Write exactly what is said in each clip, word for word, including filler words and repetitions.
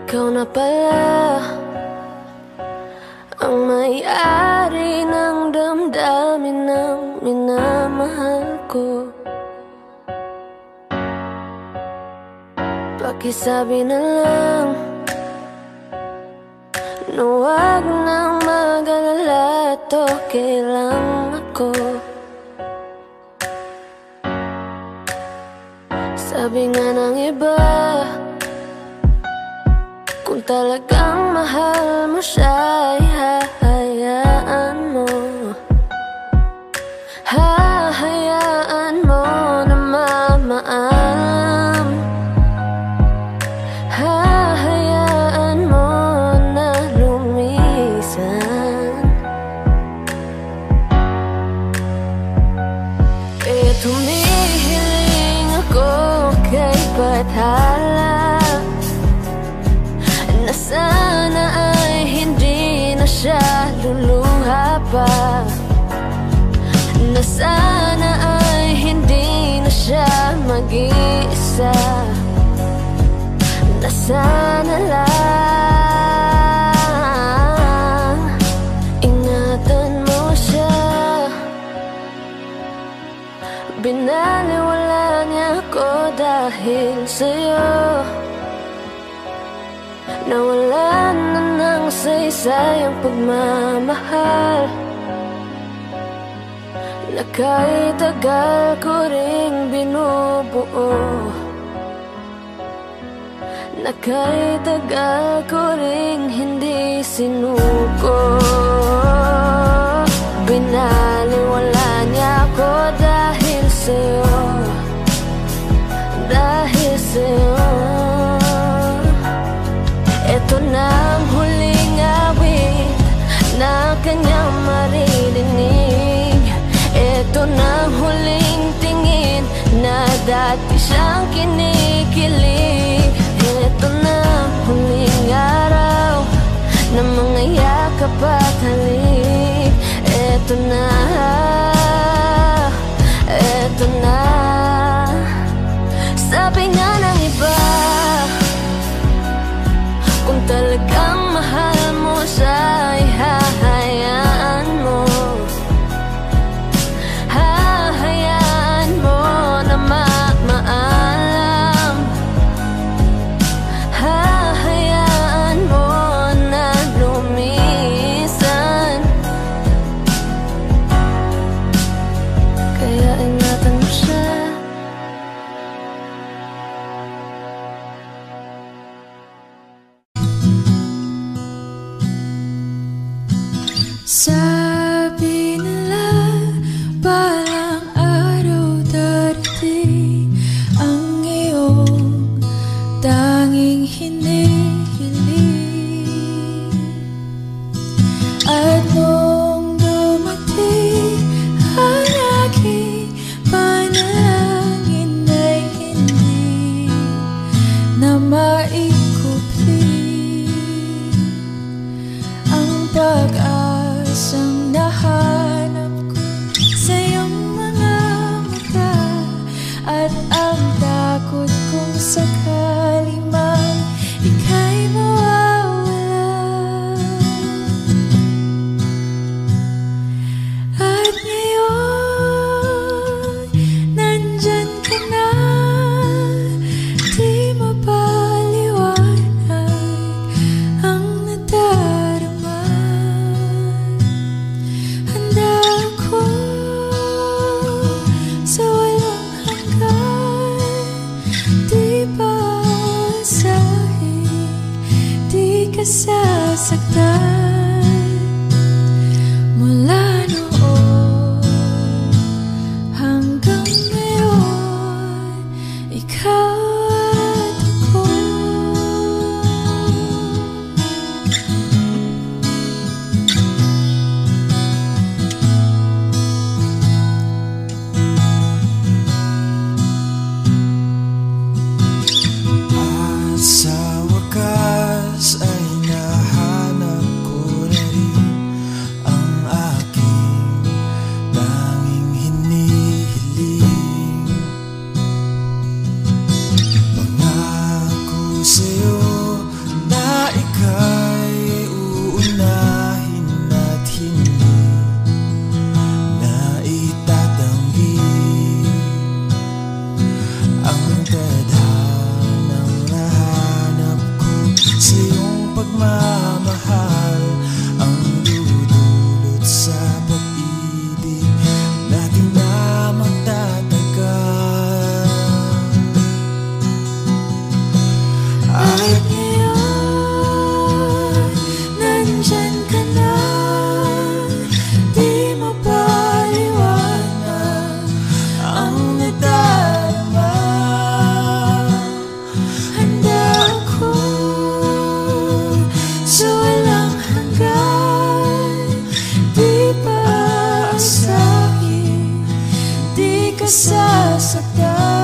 Ikaw na pala ang may-ari ng damdamin ng minamahal ko. Pakisabi na lang na huwag nang mag-alala at okay lang ako. Sabi nga ng iba, kung talagang mahal mo siya ay hahayaan mo. Hahayaan mo na mamaalam. Hahayaan mo na lumisan. Kaya tumihiling ako kay Bathala na sana ay hindi na siya luluha pa, na sana ay hindi na siya mag-iisa, na sana lang ingatan mo siya. Binaliwala niya ako dahil sa'yo. Nawalan na ng saysay ang pagmamahal na kahit tagal ko ring binubuo, na kahit tagal ko ring hindi sinuko. Binaliwala niya ako dahil sa'yo, dahil sa'yo. Ito na ang huling awit na kanyang maririnig. Ito na ang huling tingin na dati siyang kinikilig. Ito na ang huling araw na mga yakap at halik. Ito na, ito na. Sabi nga ng iba, kung talagang mahal mo siya ay hahayaan mo. Hahayaan mo na mamaalam. Hahayaan mo na lumisan. Kaya ingatan mo siya. Sabi nila balang araw darating ang iyong tanging hinihiling. At nung dumating ang aking panalangin ay hindi na maikupli ang pag-asang nahanap ko sa iyong mga mata, at ang takot kong sakali man ika'y mawawala. At ngayon nandyan ka na, di mapaliwanag ang nadarama. Handa ako sa walang hanggan, di pa asahin, di ka sasaktan. Mula noon hanggang ngayon, ikaw at ako. At sa wakas ay nahanap ko pagmamahal ang dudulot sa pag-ibig natin na magtatagal. At ngayon, nandyan ka na, di mapaliwanag ang nadarama. Handa ako sa walang hanggan, di pa aasahin, di ka sasaktan.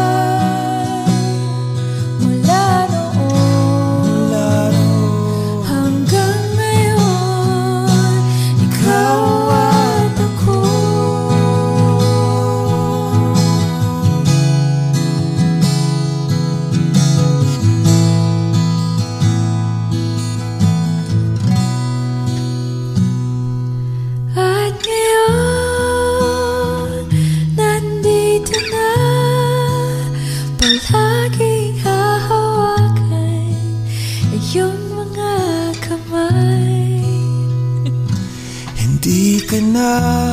Hindi ka na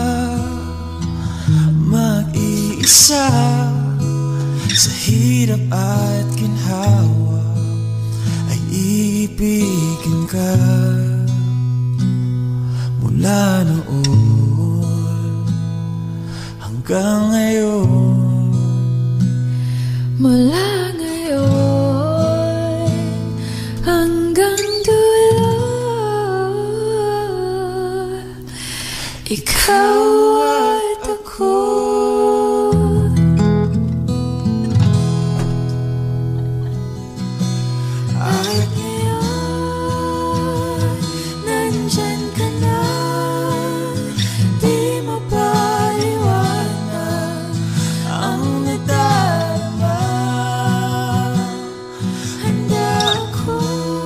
mag-iisa sa hirap at ginhawa, ay iibigin ka mula noon hanggang ngayon. Mula ngayon hanggang dulo, ikaw at ako. At ngayon, nandyan ka na, di mapaliwanag ang nadarama. Handa ako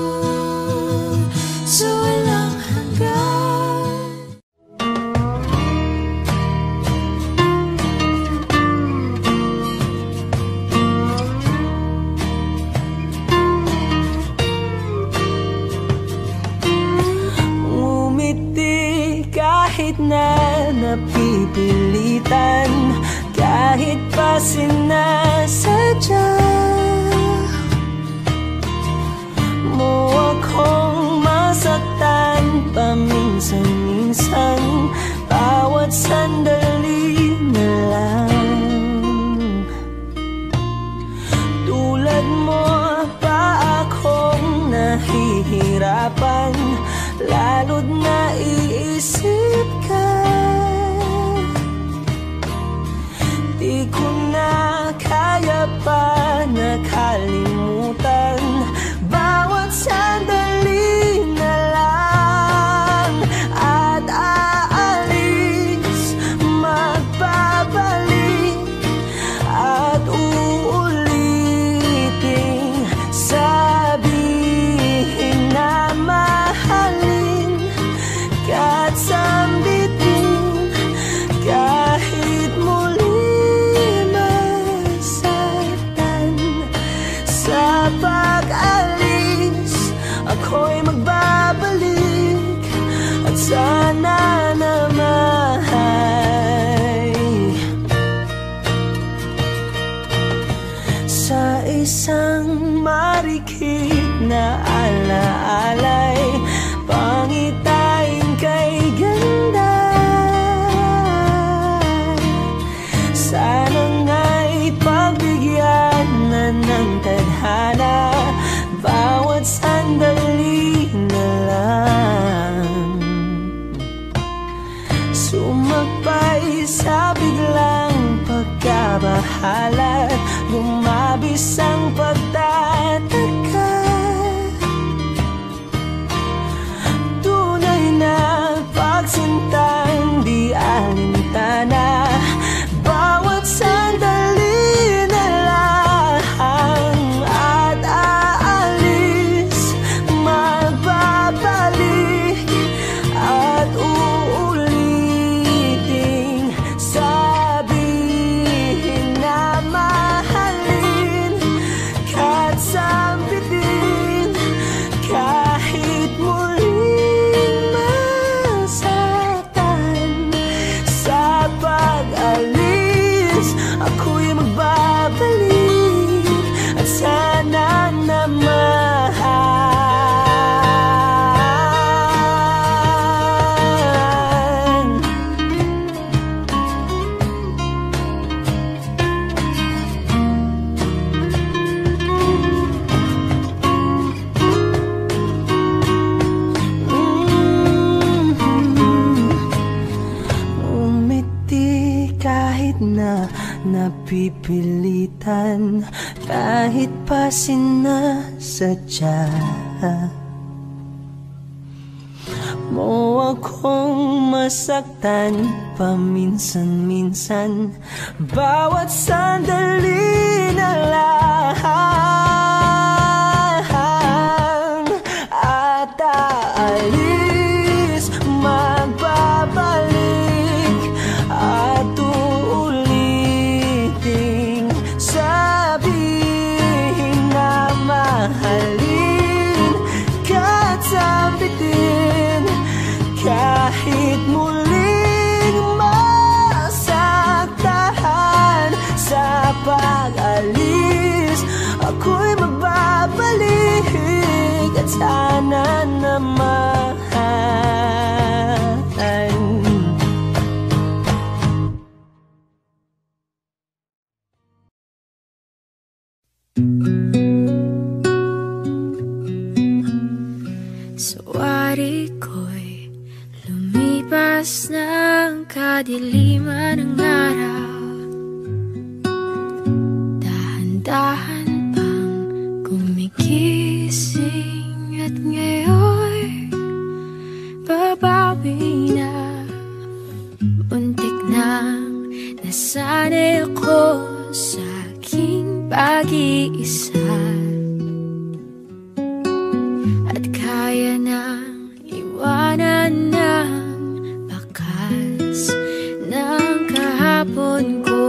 sa walang hanggan. Kahit na napipilitan, kahit pa sinasadya mo akong masaktan paminsan-minsan, bawat sandali na lang. Tulad mo pa akong nahihirapan, lalo't naiisip ka. Di ko na kaya pa nakalimutan, bawat sandali na lang. At aalis, magbabalik, at uulitin, sabihin na mahalin at sambitin, kahit muli masaktan. Sa pag-alis, ako'y magbabalik, at sana naman sa isang marikit na alaalay, pangitain kay ganda. Sana nga'y pagbigyan na ng tadhana, bawat sandali na lang. Sumakbay sa biglang pagkabahala, lumabis ang pagtataka. Tunay na pagsintang di alintana, bawat sandali na lang. At aalis, magbabalik, at uulitin, sabihin na mahalin, napipilitan kahit pa sinasadya mo akong masaktan paminsan-minsan. Bawat sandali na lang at aalis, magbabalik at uulitin, sabihin na mahalin ka't sabitin kahit muling masaktan. Sa pag-alis ako'y magbabalik at sana naman Sawari ko'y lumipas ng kadiliman ng araw, dahan-dahan pang gumigising at ngayon babawi na. Muntik nang nasanay ako sa aking pag-iisa at kaya nang iwanan ng bakas ng kahapon ko.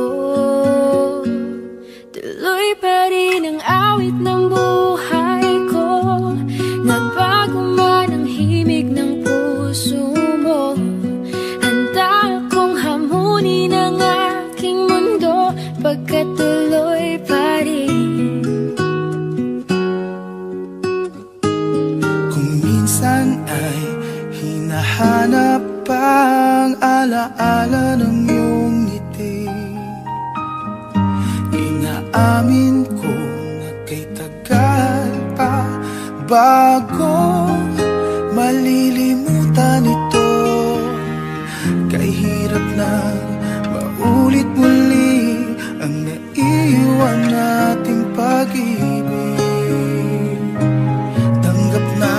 Tuloy pa rin ang awit ng buhay ko, nagbago man ang himig ng puso mo. Handa akong hamunin ang aking mundo pagkat tuloy pa rin. Ay hinahanap ang alaala ng iyong ngiti. Inaamin ko na kay tagal pa bago malilimutan ito. Kay hirap na maulit muli ang naiwan nating pag-ibig. Tanggap na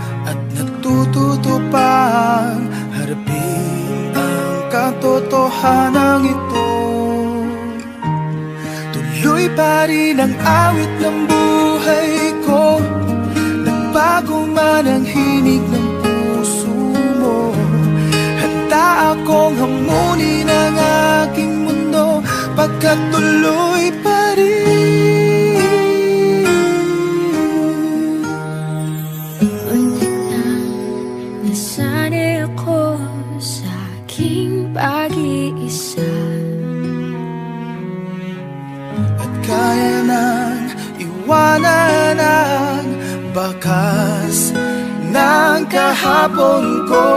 tutupang harapin ang katotohanan ito. Tuloy pa rin ang awit ng buhay ko, nagbago man ang hinig ng puso mo. Handa akong hamunin ang aking mundo pagkat tuloy pa rin. Nasanay ako sa aking pag-iisa at kaya nang iwanan ang bakas ng kahapon ko.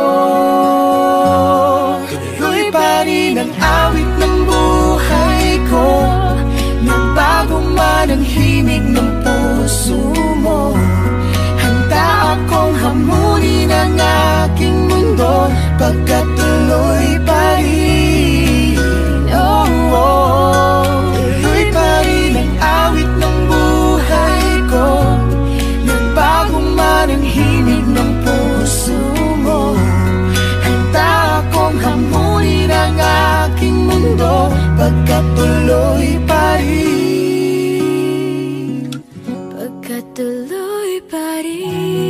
Tuloy pa rin ang awit ng buhay ko, nagbago man ang himig ng puso mo. Handa akong hamunin ang aking mundo pagkat tuloy pa rin. Oh, oh. Tuloy pa rin ang awit ng buhay ko, nagbago man ang himig ng puso mo. Handa akong hamunin ang aking mundo pagkat tuloy pa rin. Pagkat tuloy pa rin.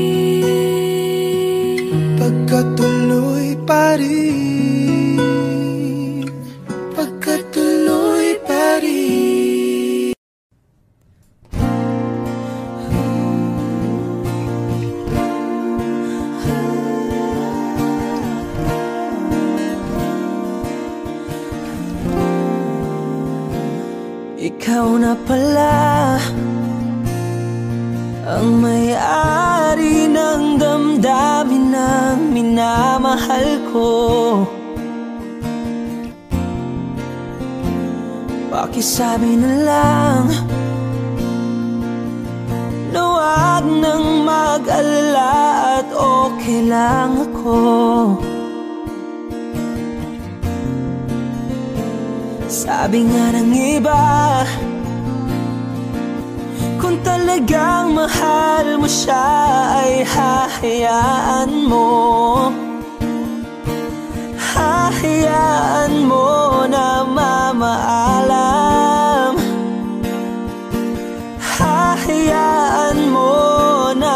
Pagkatuloy pa rin, pagkatuloy pa rin. Ikaw na pala ang may-ari ng damdamin ng minamahal ko. Pakisabi na lang na wag nang mag-alala at okay lang ako. Sabi nga ng iba, kung talagang mahal mo siya ay hahayaan mo, hahayaan mo na mamaalam, hahayaan mo na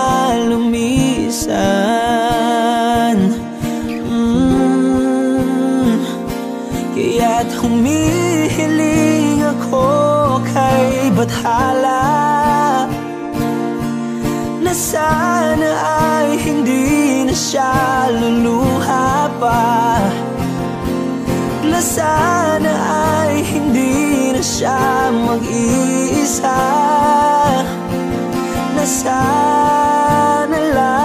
lumisan. mm. Kaya't humihiling ako kay Bathala na sana ay hindi na siya luluha pa, na sana ay hindi na siya mag-iisa, na sana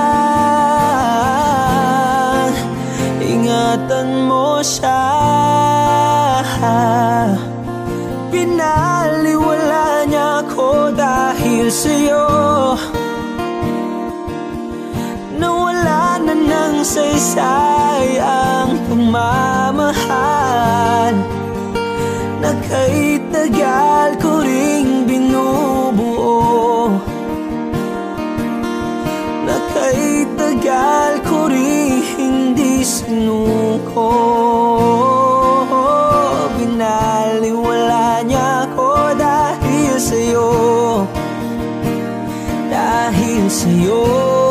lang ingatan mo siya. Pinaliwala niya ako dahil sa'yo, nawala na ng saysay ang pagmamahal na kay tagal ko ring binubuo, na kay tagal ko ring hindi sinuko. Binaliwala niya ako dahil sa'yo, dahil sa'yo.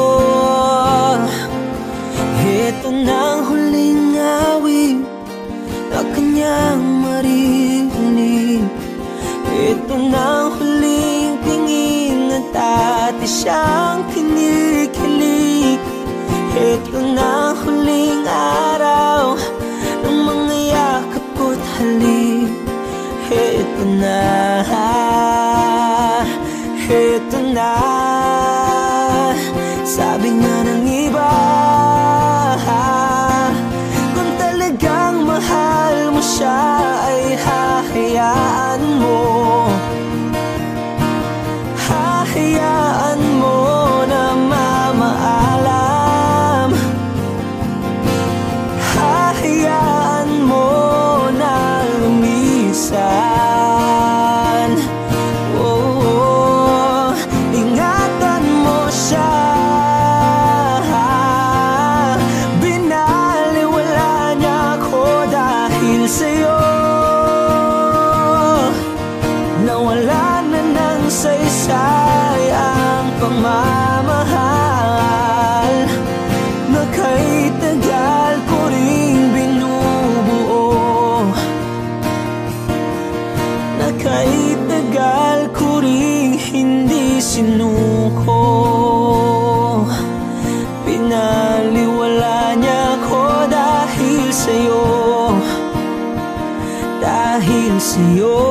Ito nang huling awit na kanyang marinig, ito nang huling tingin at dati siyang kinikilig, ito nang huling araw ng mga yakap ko't halik. Ito na, ito na, sabi nga ng iba, kung talagang mahal mo siya ay hahayaan mo, hahayaan mo na mamaalam, hahayaan mo na lumisan. Oh, oh, ingatan mo siya. Sa'yo, nawala na ng saysay ang pagmamahal na kay tagal ko ring binubuo, na kay tagal ko ring hindi sinuko. Pinaliwala niya ko dahil sa'yo, dahil sa'yo.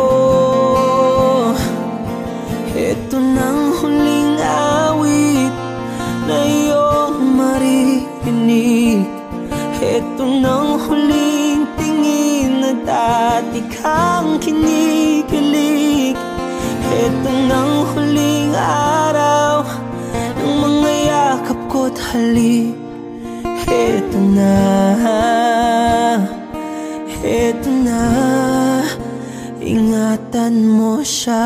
Ito nang huling awit na iyong marinig, ito nang huling tingin na dati kang kinikilig, ito nang huling araw ng mga yakap ko't halik. Ito na, ito na, ingatan mo siya.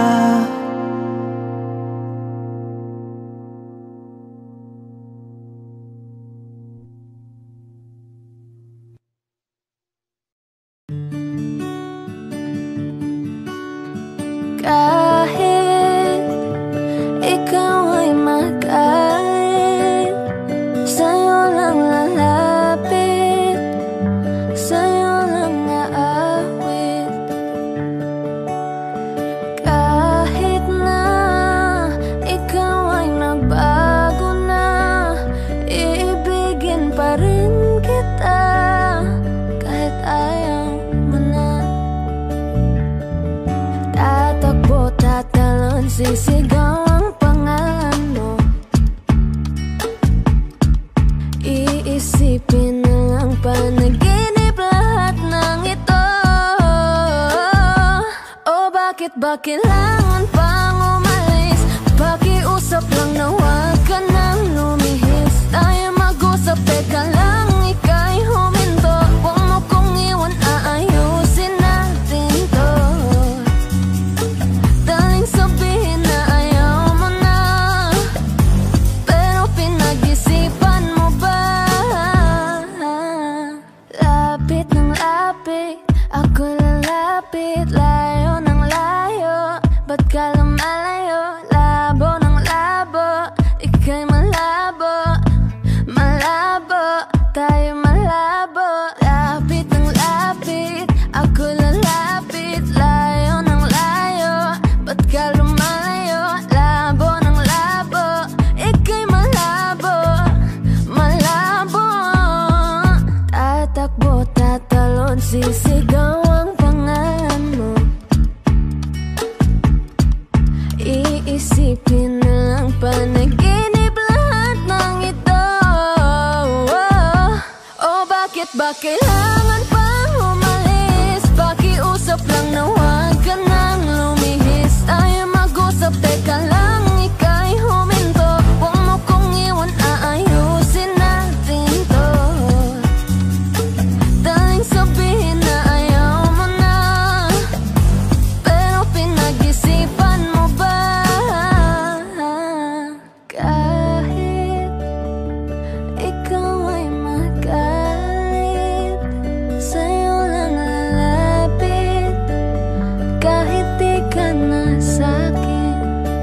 Kahit ikaw ay mag-alit, sa'yo lang lalapit, sa'yo lang aawit. Kahit na ikaw ay nagbago na, iibigin pa rin kita kahit ayaw mo na. Tatakbo, tatalon, sisigaw ang pangalan mo, iisipin na lang panaginip lahat ng ito. O bakit ba kailangan pang umalis? Pakiusap lang na huwag ka nang lumihis. Tayo mag-usap, teka lang, ika'y huminto. Huwag mo kong iwan, aayusin natin Sisigaw ang pangalan mo, iisipin na lang panaginip lahat ng ito. Oh, bakit ba kailangan pang umalis? Pakiusap lang na huwag ka nang lumihis. Tayo mag-usap, teka lang, ika'y huminto. Huwag mo kong iwan, aayusin natin to. Daling sabihin na ayaw mo na, pero pinag-isipan mo ba? Kahit ikaw ay magalit, sa'yo lang lalapit. Kahit di ka na sa'kin.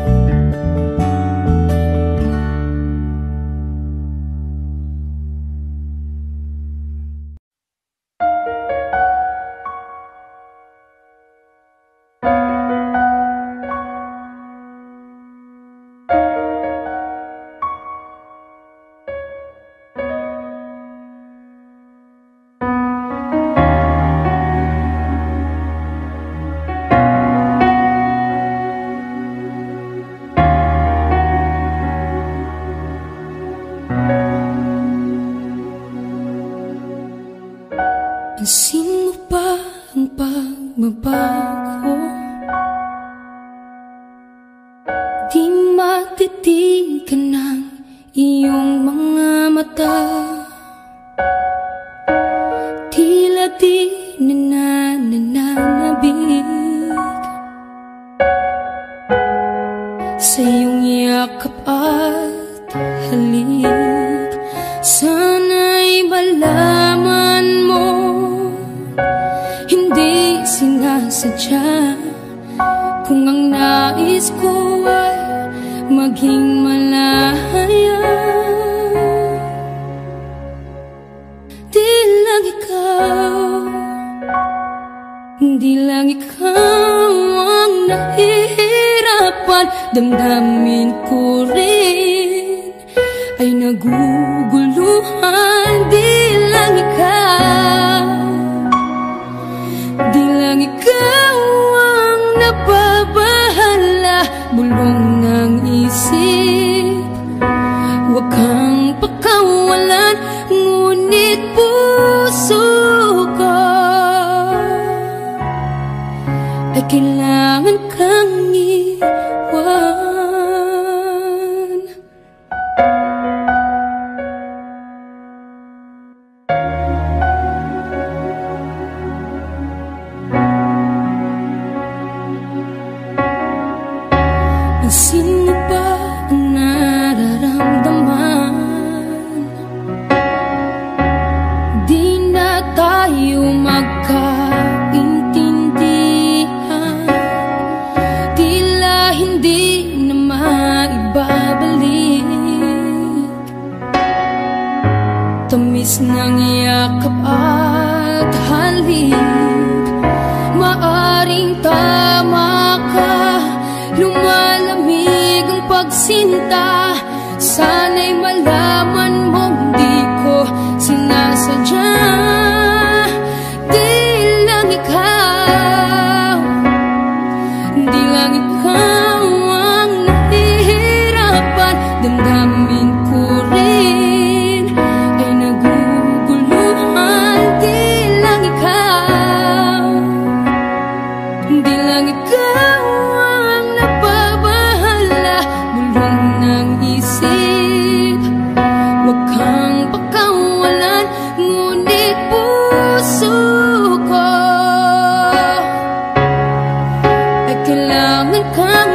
Pansin mo ba ang pagbabago? Di matitigan ng iyong mga mata. Tila di na nananabig sa iyong yakap at halik. Sana'y malaman mo, hindi sinasadya. Kung ang nais ko ay maging malaya, di lang ikaw, di lang ikaw ang nahihirapan. Damdamin ko rin ay naguguluhan. Di lang ikaw, di lang ikaw ang nababahala. Bulong ng isip, huwag kang pakawalan. Ngunit puso ko ay kailangan kang iwan. Pansin mo ba ang nararamdaman? Di na tayo magkaintindihan. Tila hindi na maibabalik. Tamis ng yakap at halik. Maaring tama ka, lumalamig ang pagsinta. Sana'y malaman mong di ko sinasadya. Di lang ikaw, di lang ikaw ang nahihirapan. Damdamin ko rin ay naguguluhan. Di lang ikaw, di lang ikaw ang nababahala. Bulong ng isip, huwag kang pakawalan. Ngunit puso ko ay kailangan kang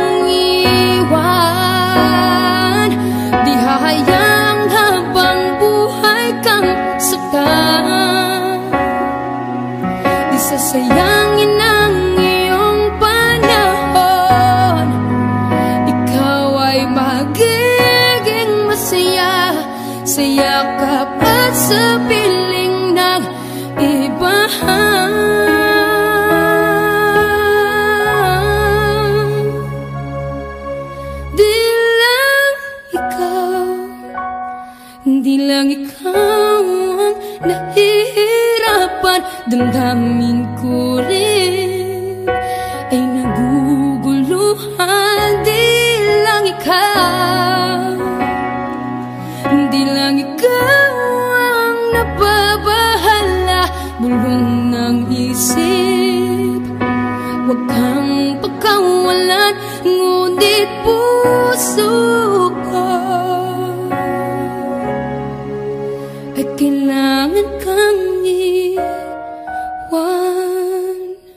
iwan. Di hahayang habang buhay kang saktan. Di sasayangin ang iyong panahon. Ikaw ay magiging masaya sa yakap at sa piling ng iba. Di lang ikaw, di lang ikaw ang nahihirapan. damdamin ko rin ay naguguluhan. Di lang ikaw, di lang ikaw ang nababahala. Bulong ng isip, huwag kang pagkawalan, ngunit puso ko ay kailangan kang iwan.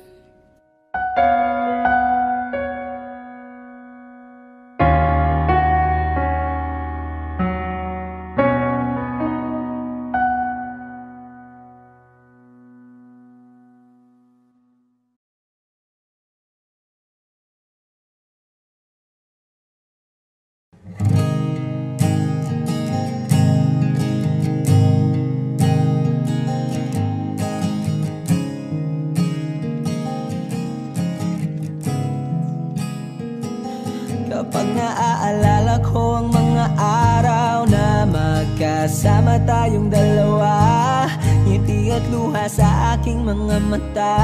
Kapag naaalala ko ang mga araw na magkasama tayong dalawa, ngiti at luha sa aking mga mata.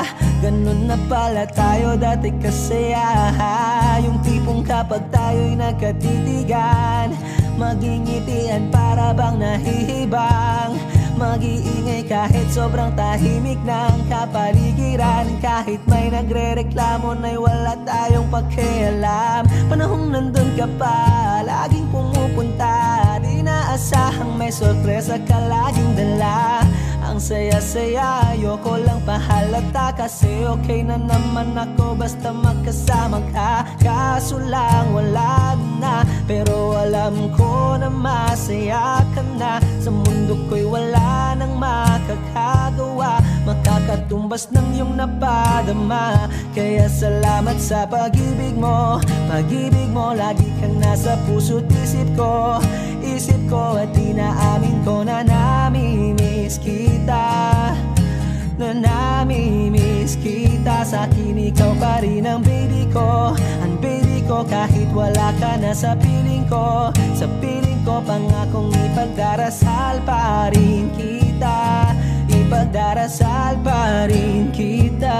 Ganun na pala tayo dati kasaya. Yung tipong kapag tayo'y nagkatitigan, magingitian para bang nahihibang. Mag-iingay kahit sobrang tahimik ng kapaligiran. Kahit may nagre-reklamo na'y wala tayong pakialam. Panahong nandun ka pa, laging pumupunta. Di naasahang may sorpresa ka laging dala. Ang saya-saya, ayoko lang pahalata. Kasi okay na naman ako basta magkasama ka. Kaso lang wala na, pero alam ko na masaya ka na. Sa mundo ko'y wala nang makakagawa, makakatumbas ng iyong napadama. Kaya salamat sa pag-ibig mo, pag-ibig mo. Lagi kang nasa puso't isip ko, isip ko. At inaamin ko na namimiss kita, na namimiss kita. Sa akin ikaw pa rin ang baby ko, ang baby ko. Kahit wala ka na sa piling ko, sa piling ko pangakong ipagdarasal pa rin kita, ipagdarasal pa rin kita.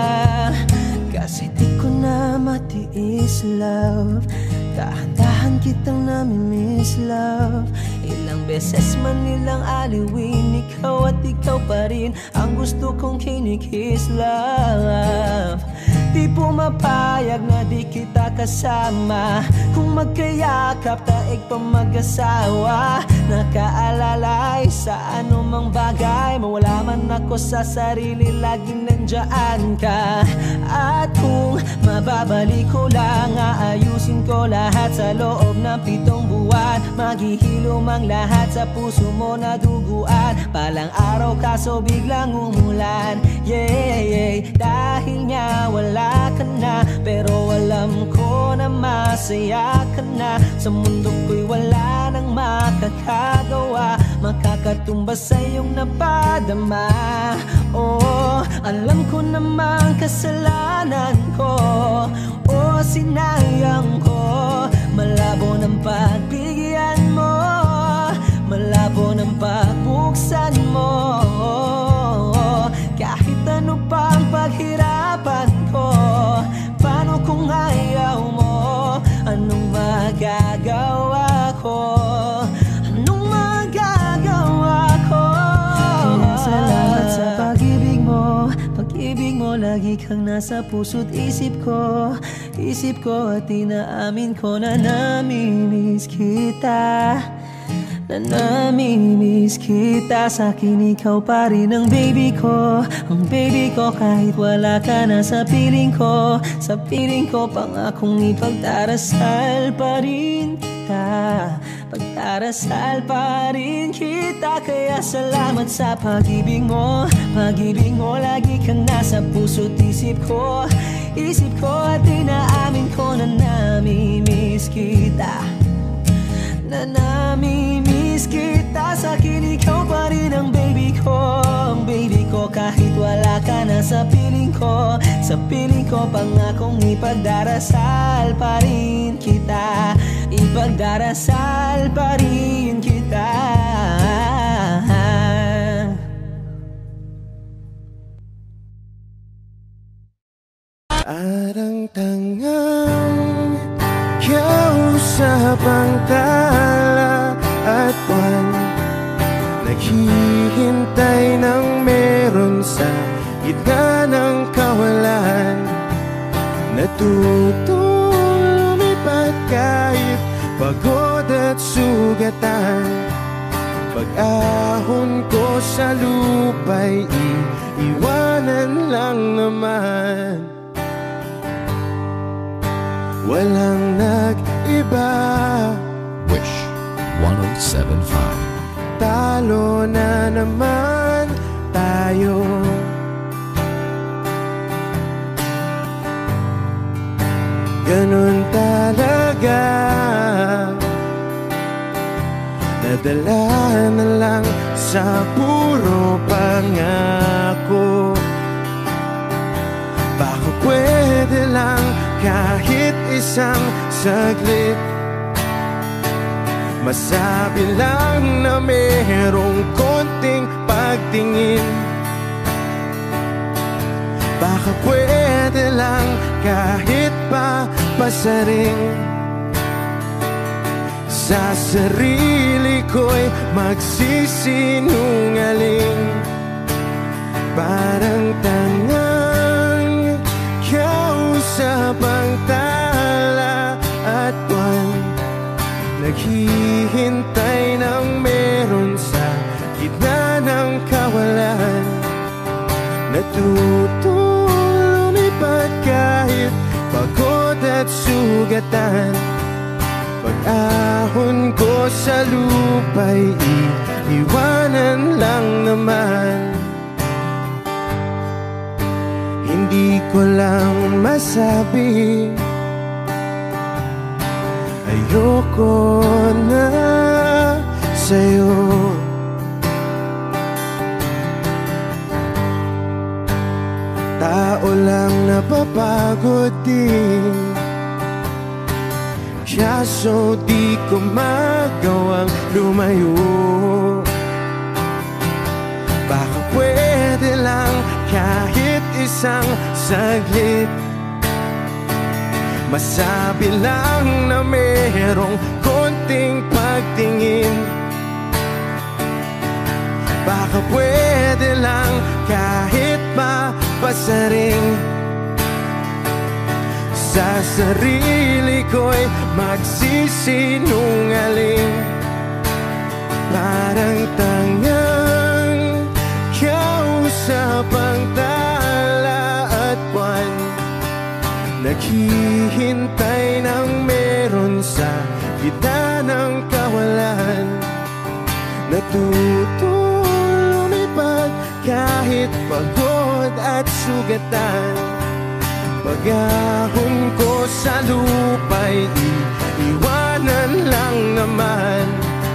Kasi di ko na matiis, love. Dahan-dahan kitang namimiss, love. Ilang beses man nilang aliwin, ikaw at ikaw pa rin ang gusto kong kinikiss, love. Di pumapayag na di kita kasama, kung magkayakap taig pa mag-asawa. Nakaalalay sa anumang bagay, mawala man ako sa sarili, laging nandiyan ka. At kung mababalik ko lang, aayusin ko lahat sa loob ng pitong buwan. Maghihilom ang lahat sa puso mo na duguan. Palang araw kaso biglang umulan, yeah, yeah. Dahil nga wala ka na, pero alam ko na masaya ka na. Sa mundo ko'y wala nang makakagawa, makakatumbas sa iyong napadama. Oh, alam ko namang kasalanan ko, oh, sinayang ko. Malabo ng pagbigyan mo, malabo ng pagbuksan mo. Kahit ano pang paghirapan ko, paano kung ayaw mo? Anong magagawa ko? Anong magagawa ko? Kaya salamat sa pag-ibig mo, pag-ibig mo. Lagi kang nasa puso't isip ko, isip ko. At inaamin ko na namimiss kita, na namimiss kita. Sa akin ikaw pa rin ang baby ko, ang baby ko. Kahit wala ka na sa piling ko, sa piling ko pangakong ipagdarasal pa rin kita, pagdarasal pa rin kita. Kaya salamat sa pag-ibig mo, pag-ibig mo. Lagi kang nasa puso't isip ko, isip ko. At inaamin ko na namimiss kita, na namimiss kita. Sa akin ikaw pa rin ang baby ko, ang baby ko. Kahit wala ka na sa piling ko, sa piling ko pangakong ipagdarasal pa rin kita, ipagdarasal pa rin kita. gitna ng kawalan. Natutong lumipat kahit pagod at sugatan. Pag-ahon ko sa lupa'y iiwanan lang naman. Walang nag-iba. Wish one oh seven point five. Talo na naman tayo. Ganun talaga. Nadala na lang sa puro pangako. Baka pwede lang kahit isang saglit. Masabi lang na merong konting pagtingin. Baka pwede lang kahit pa pasaring. Sa sarili ko'y magsisinungaling. Parang tangang kausap ang tala at buwan. Naghihintay ng meron sa gitna ng kawalan. Natutong lumipat kahit pagod at sugatan. Pag-ahon ko sa lupa'y iiwanan lang naman. Hindi ko lang masabi, ayoko na sa'yo. Tao lang napapagod din, kaso di ko magawang lumayo. Baka pwede lang kahit isang saglit. Masabi lang na merong konting pagtingin. Baka pwede lang kahit mapasaring. Sa sarili ko'y magsisinungaling. Parang tangang kausap ang tala at buwan. Naghihintay ng meron sa gitna ng kawalan. Natutong lumipad kahit pagod at sugatan. Pag-ahon ko sa lupa'y iiwanan lang naman.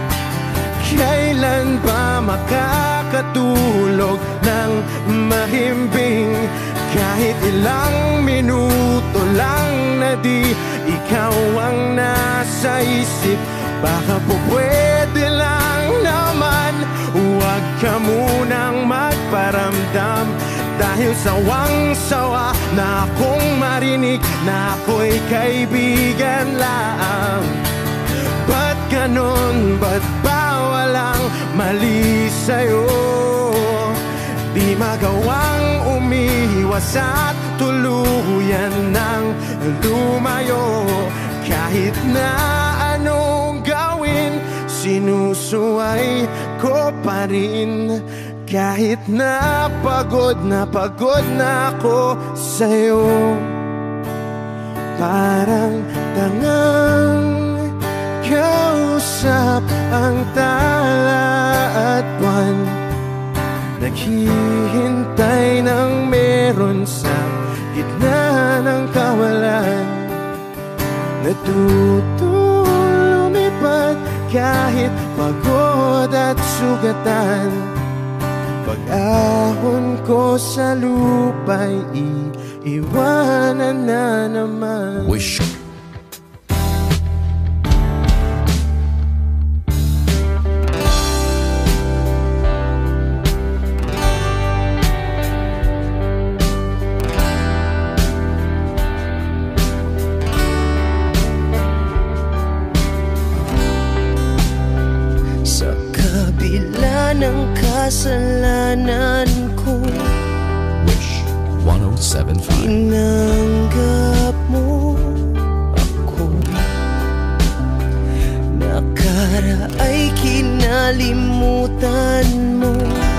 Kailan ba makakatulog ng mahimbing? Kahit ilang minuto lang na di ikaw ang nasa isip. Baka po pwede lang naman, huwag ka munang magparamdam. Dahil sawang-sawa na akong marinig na ako'y kaibigan lang. Ba't ganon? Ba't ba walang mali sa'yo? Di magawang umiwas at tuluyan ng lumayo. Kahit na anong gawin, sinusuway ko pa rin. Kahit na pagod na pagod na ako sa'yo. Parang tangang kausap ang tala at buwan. Naghihintay ng meron sa gitna ng kawalan. Natutong lumipad kahit pagod at sugatan. Pag-ahon ko sa lupa'y iiwanan na naman. Wish. Sa kabila ng kasalanan ko, Wish seven five. Tinanggap mo ako, nakaraay kinalimutan mo.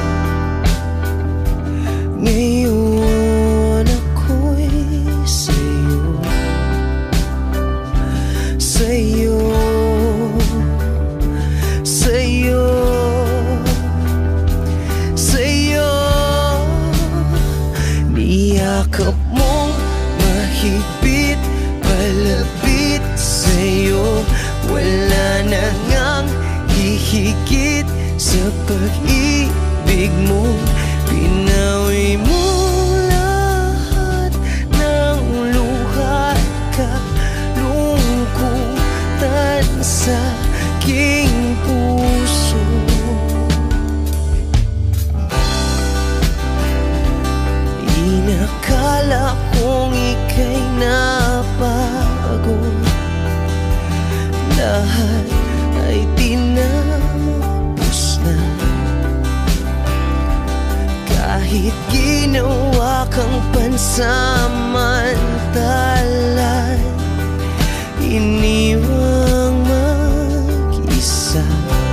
Ngayon ako'y sa'yo, sa'yo, sa'yo, sa'yo. Niyakap mong mahigpit, palapit sa'yo. Wala na ngang hihigit sa pag-ibig mo. Pinawi mo lahat ng luha at kalungkutan sa aking puso. Inakala kong ika'y napagod, lahat ay tinapos na. Kahit ginawa kang pansamantalan, iniwang mag-isa.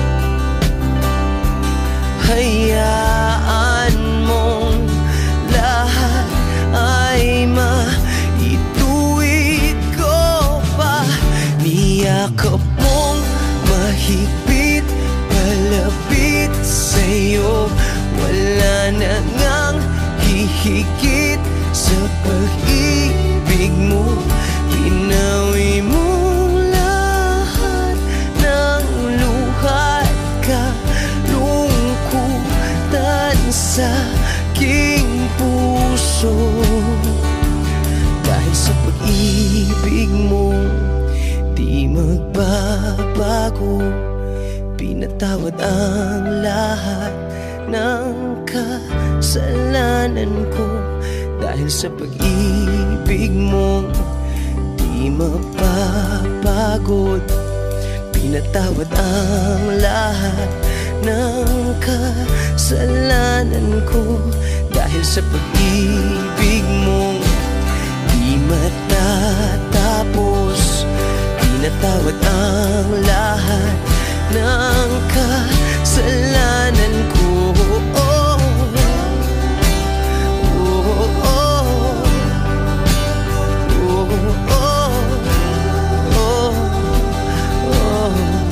Hayaan mong lahat ay maituwid ko pa. Niyakap mong mahigpit, palapit sa'yo. Wala na ngang hihigit sa pag-ibig mo. Pinawi mo lahat ng luha at kalungkutan sa aking puso. Dahil sa pag-ibig mo di magbabago, pinatawad ang lahat ng kasalanan ko. Dahil sa pag-ibig mo di mapapagod, pinatawad ang lahat ng kasalanan ko. Dahil sa pag-ibig mo di matatapos, pinatawad ang lahat ng kasalanan ko. Oh, oh, oh, oh, oh, oh.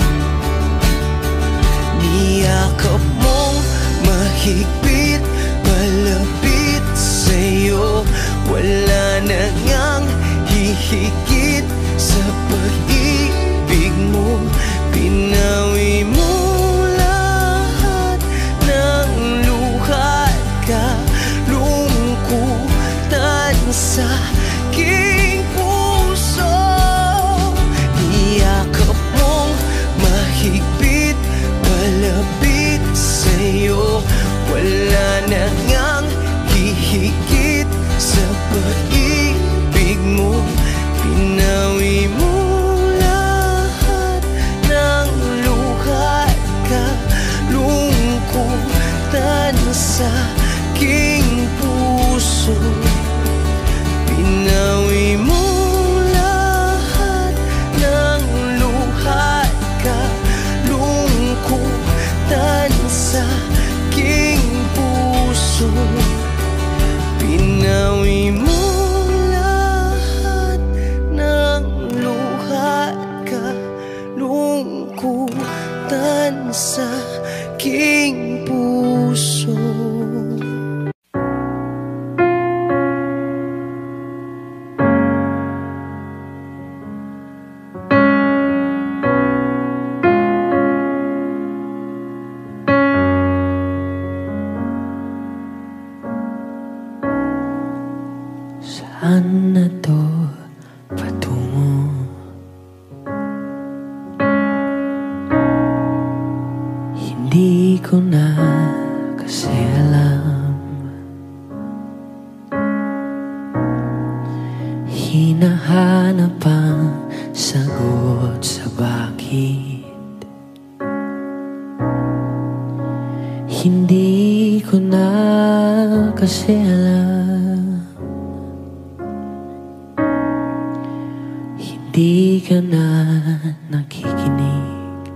Niyakap mong mahigpit, malapit sa'yo. Wala na ngang hihigit sa pag-ibig mo. Pinawi mo lahat ng luha at kalungkutan sa aking puso. Niyakap mong mahigpit, malapit sa'yo. Wala na ngang hihigit sa pag-ibig mo. Pinawi mo lahat ng luha at kalungkutan sa aking puso. Pinawi mo lahat ng luha at kalungkutan sa aking puso. Pinawi mo lahat ng luha at kalungkutan sa aking puso. Saan na to patungo? Hindi ko na kasi alam. Hinahanap ang sagot sa bakit. Hindi ko na kasi alam. Hindi ka na nakikinig,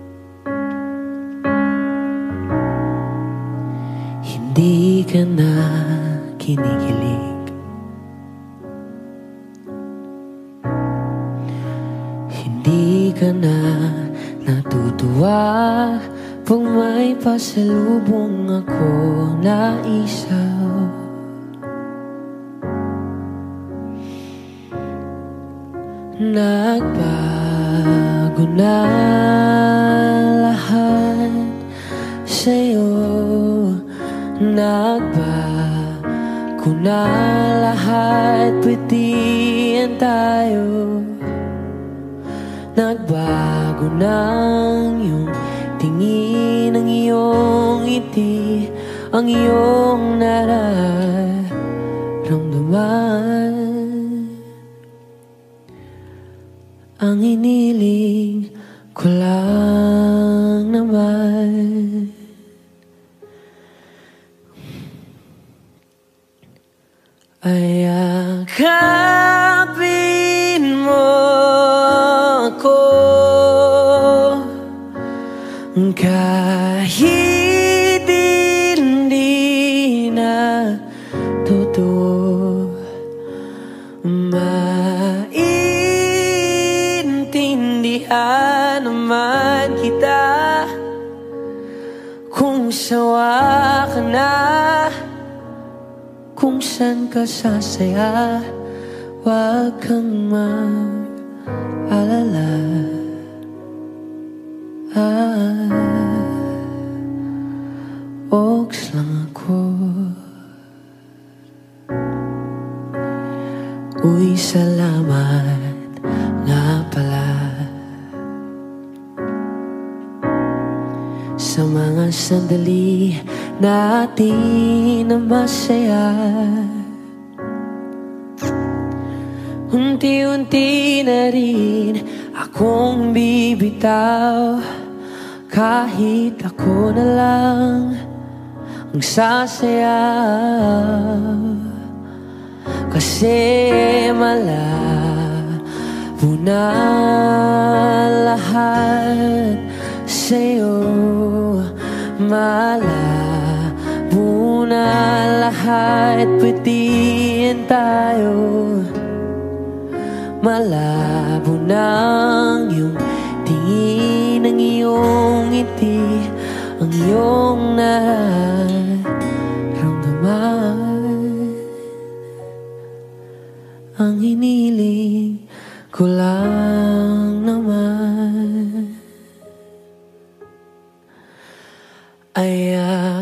hindi ka na kinikilig, hindi ka na natutuwa pag may pasalubong ako na isaw. Nagbago na lahat sa'yo, nagbago na lahat, pwedihan tayo. Nagbago na ang iyong tingin, ang iyong ngiti, ang iyong nararamdaman. Ang iniling ko lang naman ay yakapin mo ako kahit hindi na totoo. Maintindihan naman kita kung sawa ka na, kung saan ka sasaya, huwag kang mag-alala. Ah, oks lang ako. Uy, salamat nga pala sa mga sandali natin na masaya. Unti-unti na rin akong bibitaw, kahit ako na lang ang sasayaw. Kasi malabo na lahat sa'yo, malabo na lahat, pwedihan tayo. Malabo na ang iyong tingin, ang iyong ngiti, ang iyong nararamdaman. Ang hiniling ko lang naman ay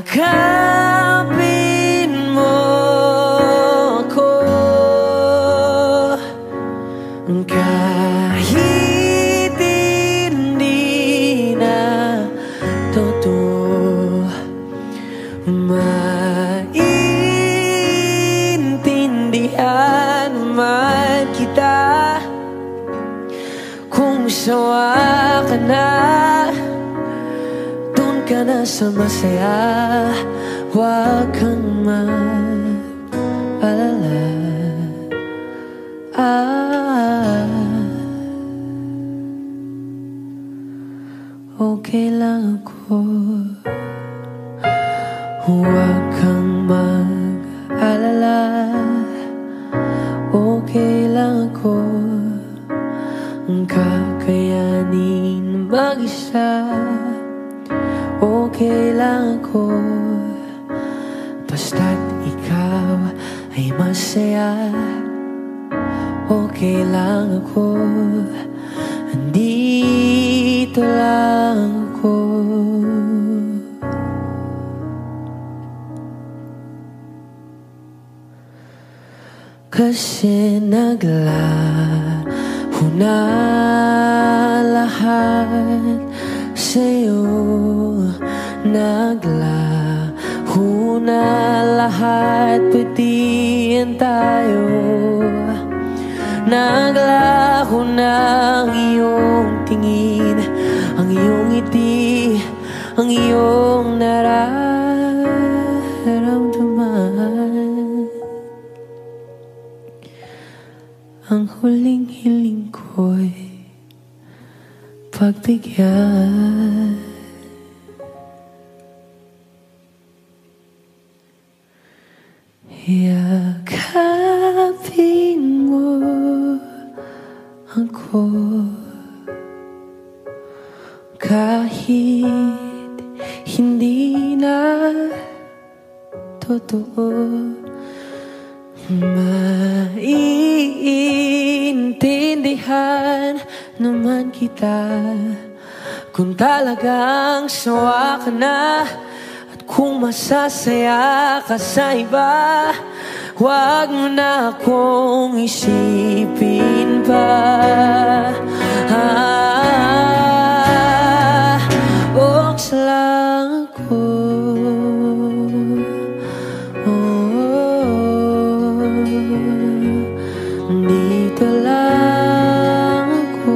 yakapin mo ako kahit hindi na totoo. Maintindihan naman kita kung sawa ka na, dun ka na sa masaya, huwag kang mag-alala. Ah, okay lang ako, huwag kang mag-alala. Okay lang ako, kakayanin mag-isa. Okay lang ako, basta't ikaw ay masaya. Okay lang ako, andito lang ako. Kasi naglaho na lahat sa'yo, naglaho na lahat, pwedihan tayo. Naglaho na ang iyong tingin, ang iyong ngiti, ang iyong nararamdaman. ang huling hiling ko'y pagbigyan. Yakapin mo ako kahit hindi na totoo. Maiintindihan naman kita kung talagang sawa ka na. Kung masasaya ka sa iba, huwag mo na akong isipin pa. Ah, oks lang ako. Oh, dito lang ako.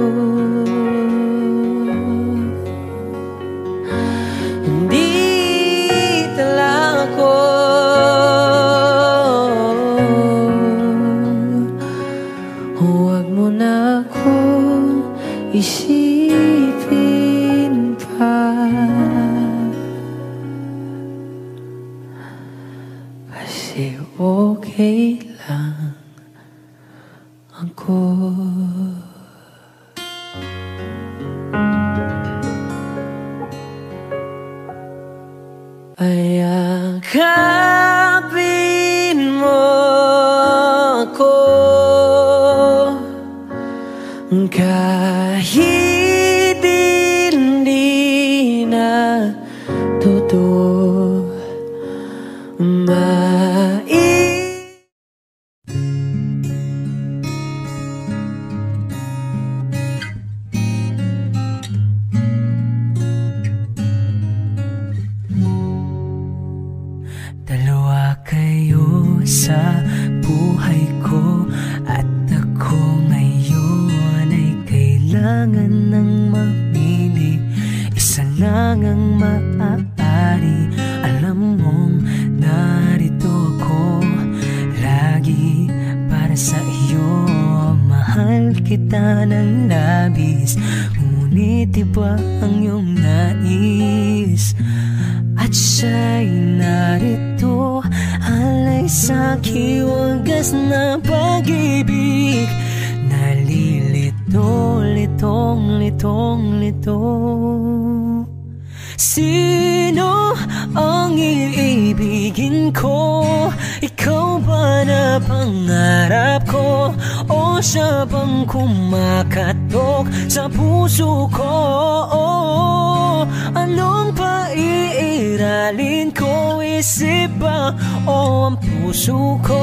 Isipin pa, kasi okay lang ako. Ayakapin mo ako kahit hindi na totoo. Mai dalawa kayo sa buhay ko at ako ngayon ay kailangan ng mamili. Isa lang ang maaari. Alam mong narito ako lagi para sa iyo. Mahal kita ng labis, ngunit iba ang iyong nais. At siya'y narito, alay sa'king wagas na pag-ibig. Nalilito, litong, litong, lito. Sino ang iibigin ko? Ikaw ba na pangarap ko? O siya bang kumakatok sa puso ko? Anong paiiralin ko? Isip ba o ang puso ko?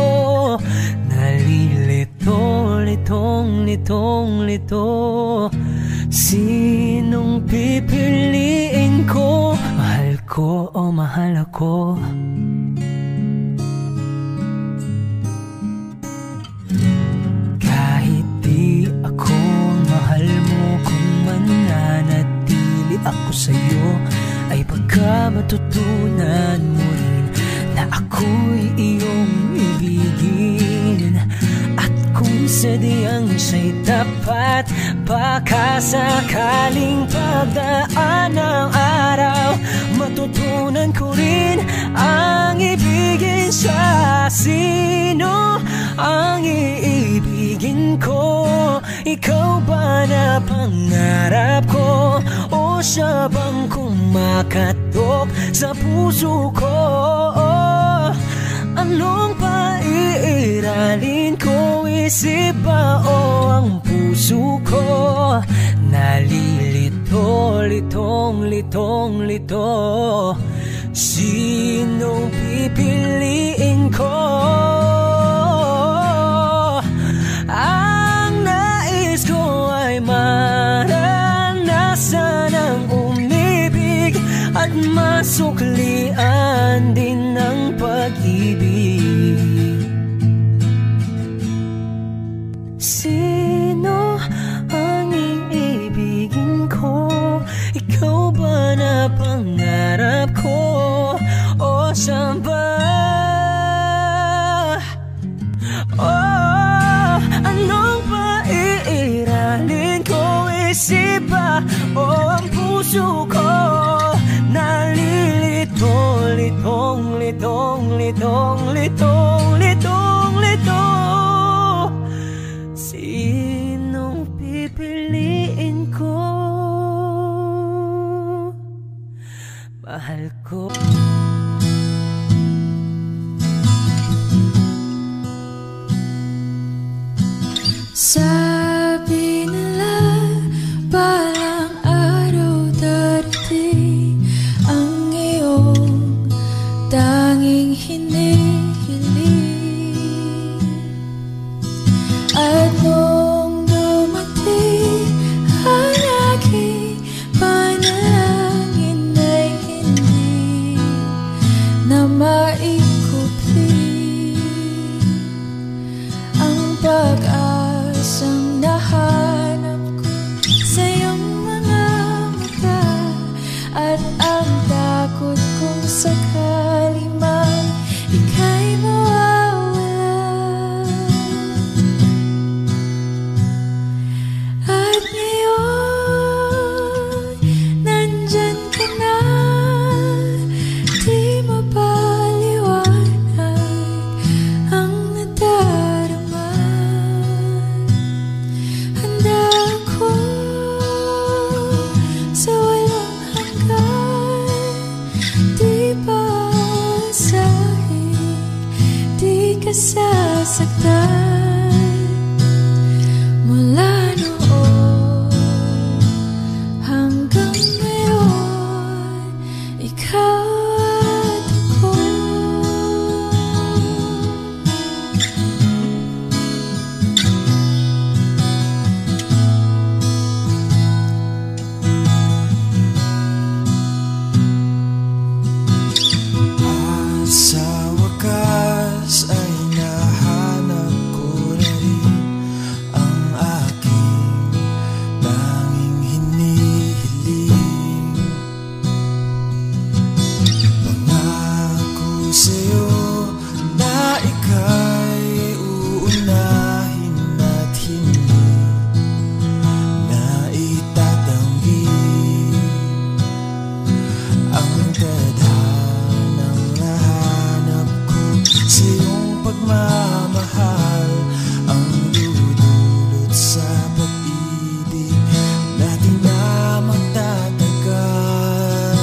Nalilito, litong, litong, lito. Sinong pipiliin ko? Mahal ko o mahal ako? Kahit di ako mahal mo, kung mananatili ako sa'yo, ay baka matutunan mo rin na ako'y iyong ibigin. At kung sadyang siya'y tapat, baka sakaling pagdaan ng araw, matutunan ko rin ang ibigin siya. Sino ang iibigin ko? Ikaw ba na pangarap ko? O siya bang kumakatok sa puso ko? Anong paiiralin ko? Isip ba o ang puso ko? Nalilito, litong, litong, lito. Sinong pipiliin ko? Ang nais ko ay maranasan ang umibig at masuklian din ng pag-ibig. Sino ang iibigin ko? Ikaw ba na pangarap ko? O saan ba litong, litong, litong, litong, litong, litong. Sinong pipiliin ko? Mahal ko. Sabi nila balang araw darating ang iyong tanging hinihiling. At nung dumating ang aking panalangin ay hindi na maikupli ang pag-asang nahanap ko sa iyong mga mata. At ang takot kong sakali man ika'y mawawala. At ngayon, nandyan ka na, di mapaliwanag ang nadarama. Handa ako sa walang hanggan, di pa sahig, di ka sasaktan. Mula noon hanggang ngayon, ikaw at ako. At sa wakas ay nahanap ko na rin ang aking tanging hinihiling. Pangako sa'yo na ika'y uunahin at hindi na itatanggi ang tadhanang nahanap ko sa iyong pagmamahal, ang dudulot sa pag-ibig natin na magtatagal.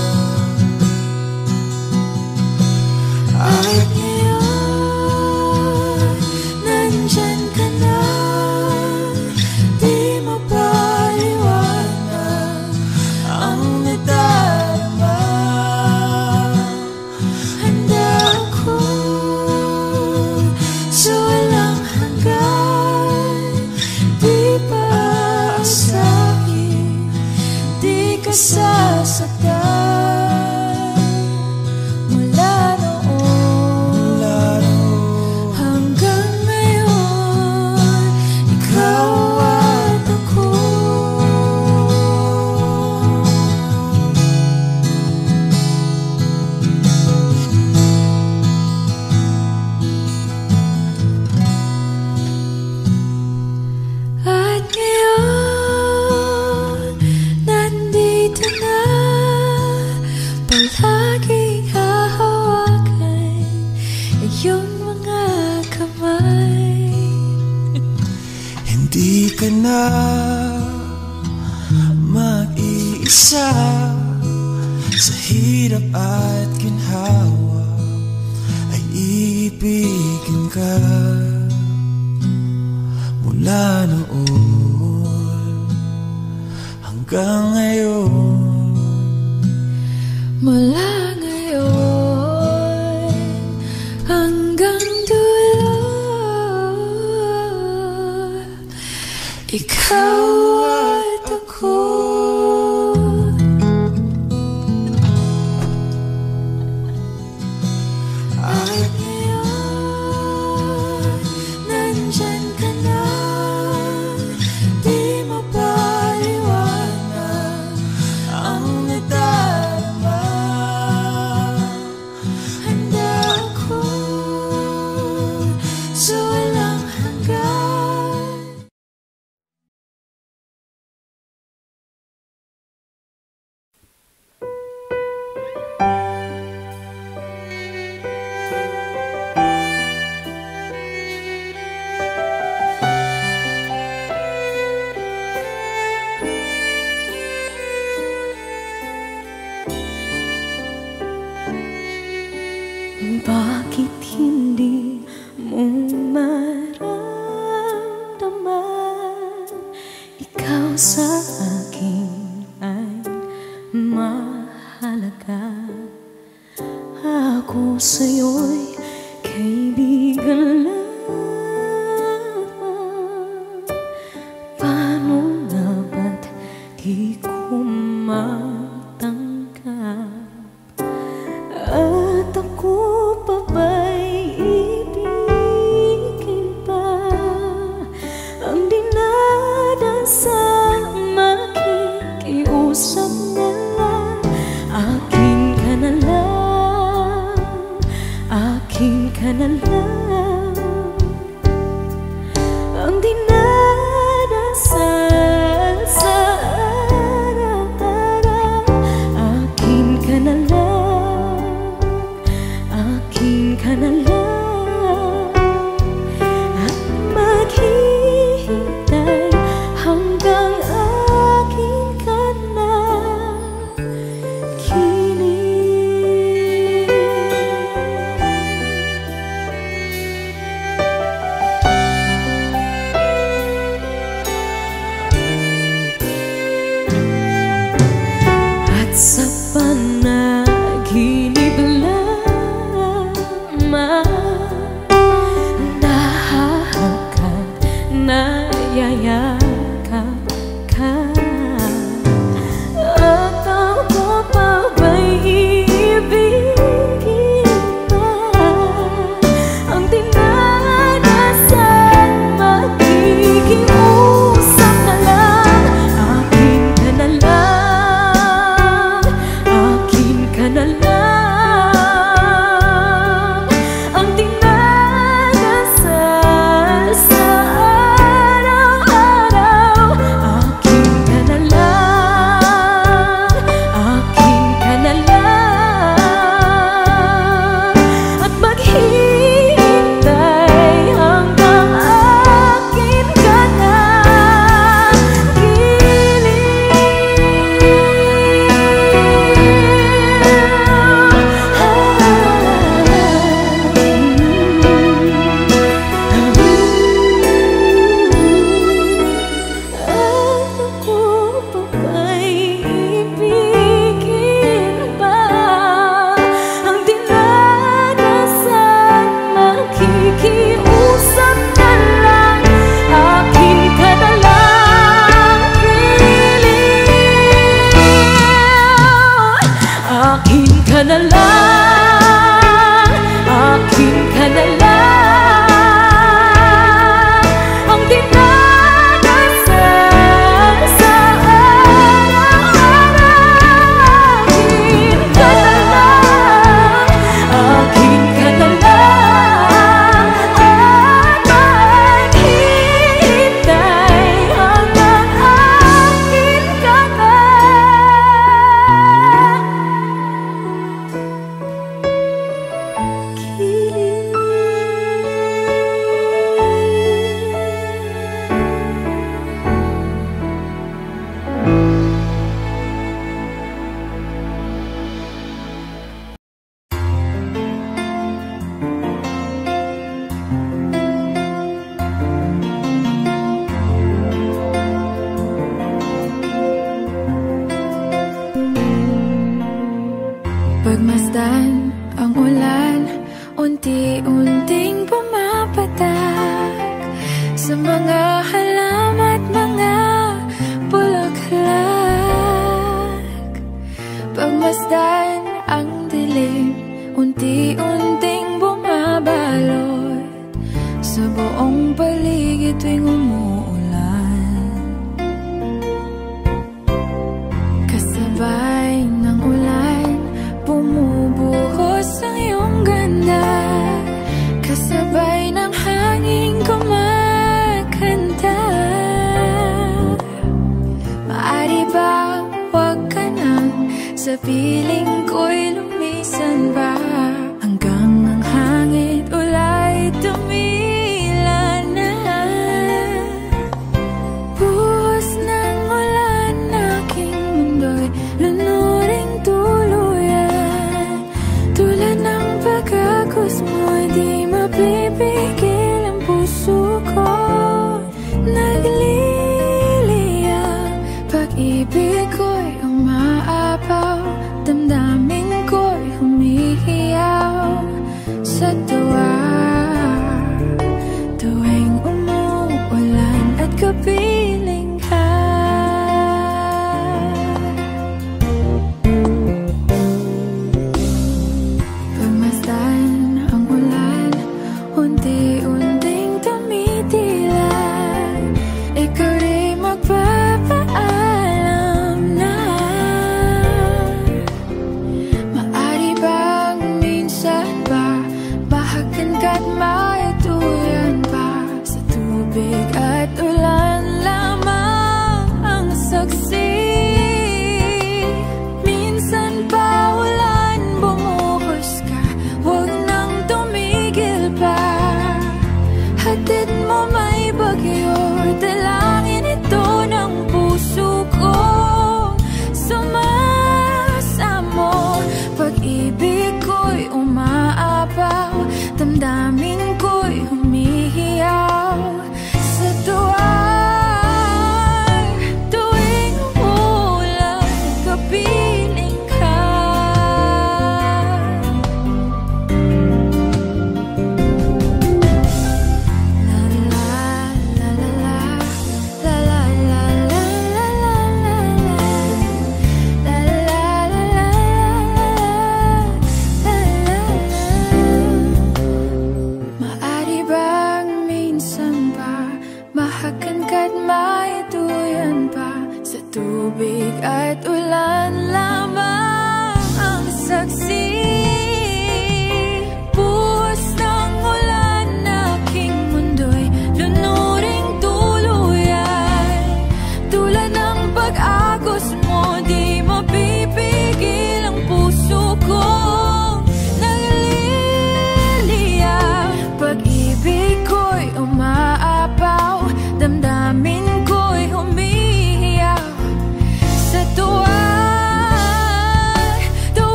At ngayon, nandyan ka na, di mapaliwanag ang nadarama. Handa ako sa walang hanggan, di pa aasahin, di ka sasaktan. Mula noon hanggang ngayon, ikaw at ako. At ngayon, nandito na, palaging hahawakan iyong mga kamay. Hindi ka na mag-iisa sa hirap at ginhawa, ay iibigin ka. Mula noon hanggang ngayon, Mula ngayon hanggang dulo, ikaw at ako. Bakit hindi mo maramdaman? Ikaw sa akin ay mahalaga. Ako sa'yo'y kaibigan lang. Paano nga ba't di ko matanggap? At ako pa ba'y ibigin pa? Ang dinadasang makikiusap na lang. Akin ka na lang, akin ka na lang. Ang dinadasal sa araw-araw. Akin ka na lang, akin ka na lang. At maghihintay hanggang akin ka na. At sa panaginip lamang nahahagkan, nayayakap ka. At ako pa ba'y ibigin pa? Ang dinadasal makikiusap na lang. Akin ka na lang, akin ka na lang. Ang dinadasal sa araw-araw. Akin ka na lang, akin ka na lang. At maghihintay hanggang akin ka na. At ako pa ba'y ibigin pa? Ang dinadasal makikiusap na lang. Akin ka na lang, piling. Akin ka na lang, akin ka na lang. Ang dinadasal sa araw-araw. Akin ka na lang, akin ka na lang. At maghihintay hanggang akin ka na. Pagmasdan ang ulan, unti-unting pumapatak sa mga halaman at mga bulaklak. Pagmasdan ang dilim, unti-unting bumabalot sa buong paligid tuwing umuulan. Kasabay ng ulan, bumubuhos ang iyong ganda. Kasabay ng hangin kumakanta. Maaari ba wag ka nang sa piling ko'y lumisan ba? Hanggang ang hangin ulay tumila na. Buhos ng ulan, aking mundo'y lunuring tuluyan. Tulad ng pagkakas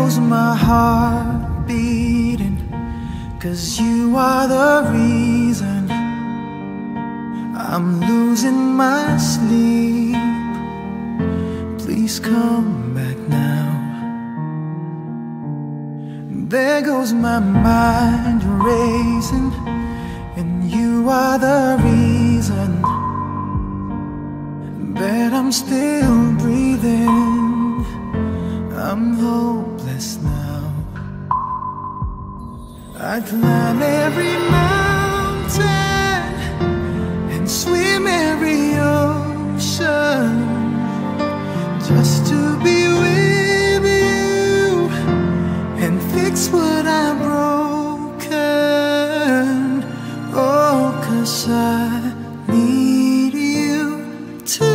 goes my heart beating, 'cause you are the reason I'm losing my sleep. Please come back now. There goes my mind racing, and you are the reason that I'm still breathing. I'm hopeless now. I climb every mountain and swim every ocean just to be with you and fix what I've broken. Oh, 'cause I need you to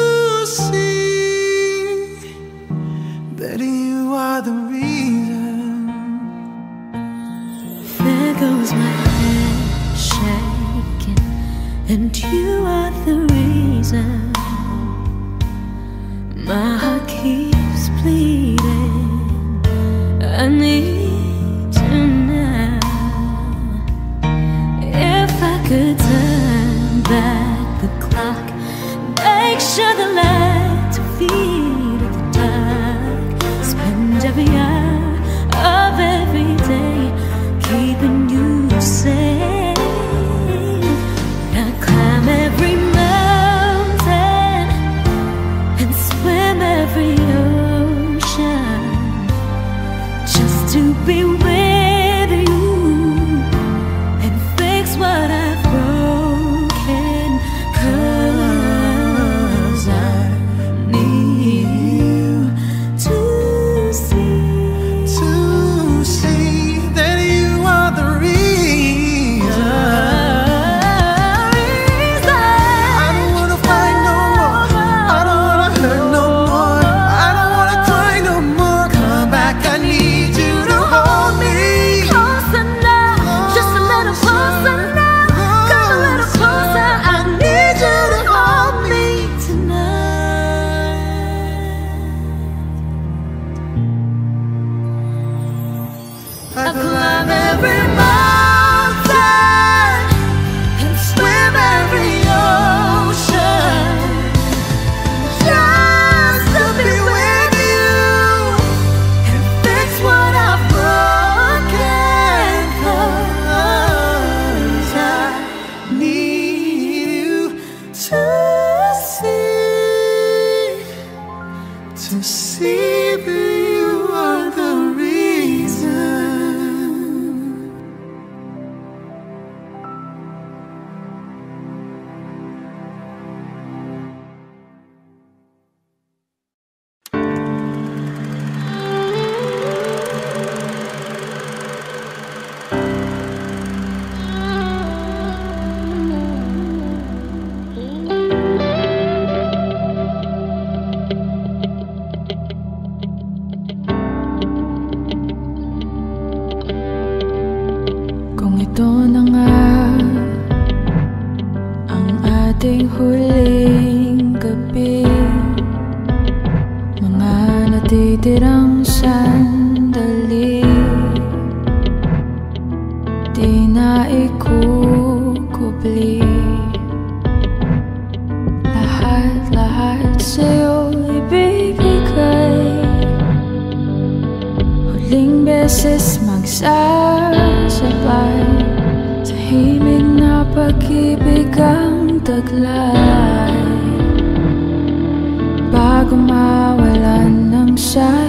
see that you are the reason. There goes my head shaking, and you are the reason. My heart keeps bleeding. I need you now. If I could turn back the clock, make sure the lights are feed at the dark, spend every hour of every day keeping you safe. I climb every mountain and swim every ocean just to be with you and fix what I've broken. 'Cause I need you to see, To see that you are the reason. I don't wanna fight no more. I don't wanna hurt no more. I don't wanna cry no more. Come back, I need you to hold me. Closer now, just a little closer now. Come a little closer, I need you to hold me tonight. I climb every mountain and swim every ocean just to be with you and fix what I've broken. 'Cause I Need you to see, to see that you are the reason. Kung ito na nga ang ating huling gabi, mga natitirang sandali di na ikukubli. Lahat-lahat sa'yo ibibigay, huling beses magsasabay sa himig na pag-ibig ang taglay, bago mawalan ng siya